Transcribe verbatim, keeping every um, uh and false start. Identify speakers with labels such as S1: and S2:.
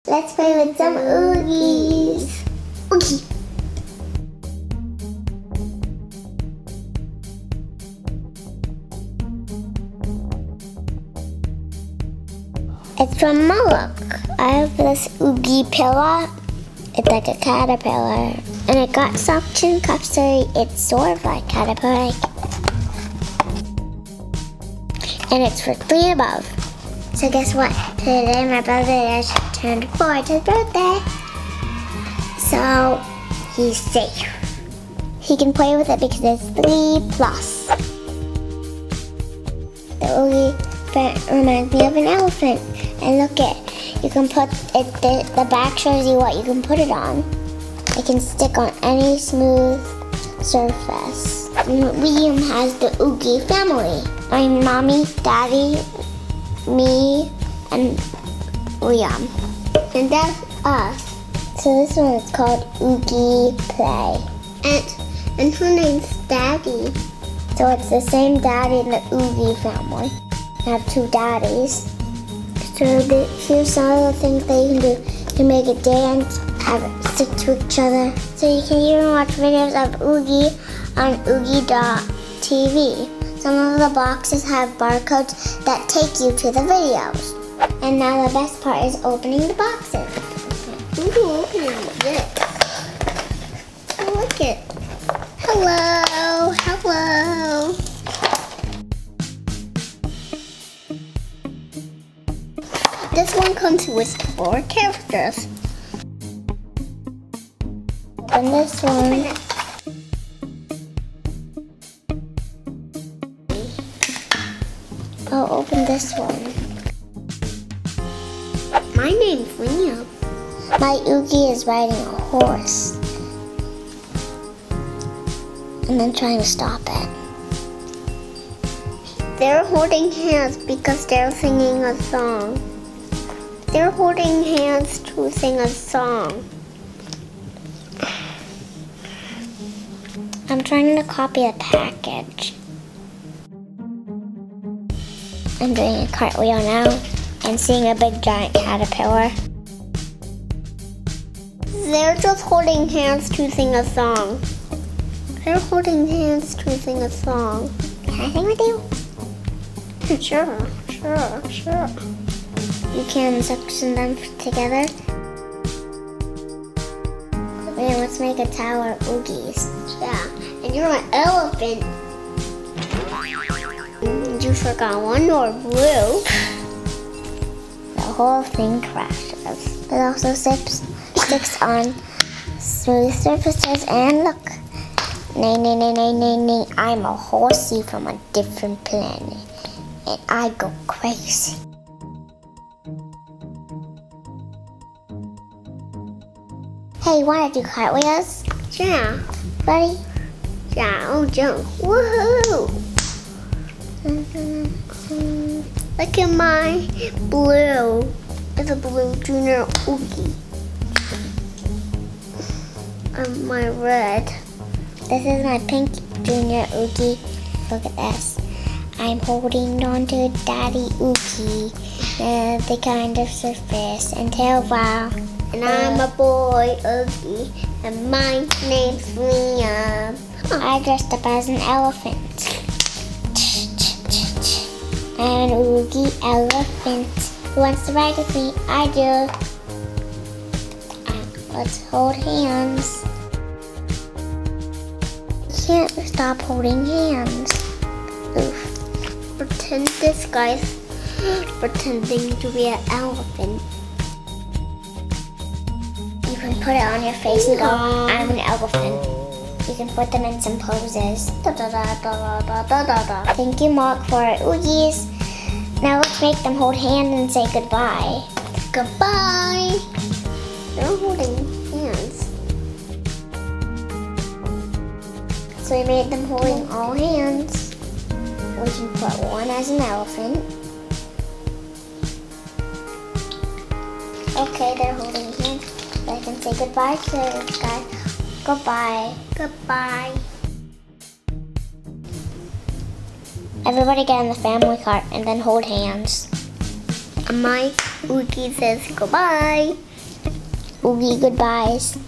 S1: Let's play with some Oogis. Oogi. It's from MOLUK. I have this Oogi Pilla. It's like a caterpillar. And it got suction cups, so it's sort of like caterpillar. And it's for three above. So guess what? Today my brother just turned four. It's his birthday. So he's safe. He can play with it because it's three plus. The Oogifant reminds me of an elephant. And look it, you can put it, the, the back shows you what you can put it on. It can stick on any smooth surface. William has the Oogi family. I'm mommy, daddy, me, and William. And that's us. So this one is called Oogi Play. And, and her name's Daddy. So it's the same daddy in the Oogi family. I have two daddies. So the, here's some of the things that you can do. You can make it dance, have it stick to each other. So you can even watch videos of Oogi on oogi dot t v. Some of the boxes have barcodes that take you to the videos. And now the best part is opening the boxes. Ooh, opening this. Oh, look it. Hello, hello. This one comes with four characters. Open this one. I'll open this one. My name's Liam. My Oogi is riding a horse. And then trying to stop it. They're holding hands because they're singing a song. They're holding hands to sing a song. I'm trying to copy a package. I'm doing a cartwheel now and seeing a big giant caterpillar. They're just holding hands to sing a song. They're holding hands to sing a song. Can I sing with you? Sure, sure, sure. You can suction them together. Wait, let's make a tower of Oogis. Yeah, and you're an elephant. You forgot one more blue. The whole thing crashes. It also sticks, sticks on smooth surfaces. And look, nay, nay, nay, nay, nay, nay. I'm a horsey from a different planet, and I go crazy. Hey, wanna do cartwheels? Yeah. Ready? Yeah, oh jump. Woohoo! Look at my blue. It's a blue junior Oogi. And my red. This is my pink junior Oogi. Look at this. I'm holding on to Daddy Oogi. Uh, the kind of surface until wow. And I'm a boy Oogi. And my name's Liam. I dressed up as an elephant. I'm an Oogi elephant. Who wants to ride with me? I do. Uh, let's hold hands. You can't stop holding hands. Oof. Pretend this guy's pretending to be an elephant. You can put it on your face and go, I'm an elephant. You can put them in some poses. Da, da, da, da, da, da, da, da. Thank you, Mark, for our Oogis. Now let's make them hold hands and say goodbye. Goodbye. They're holding hands. So we made them holding all hands. We can put one as an elephant. Okay, they're holding hands. I can say goodbye to this guy. Goodbye. Goodbye. Everybody get in the family cart and then hold hands. And my Oogi says goodbye. Oogie goodbyes.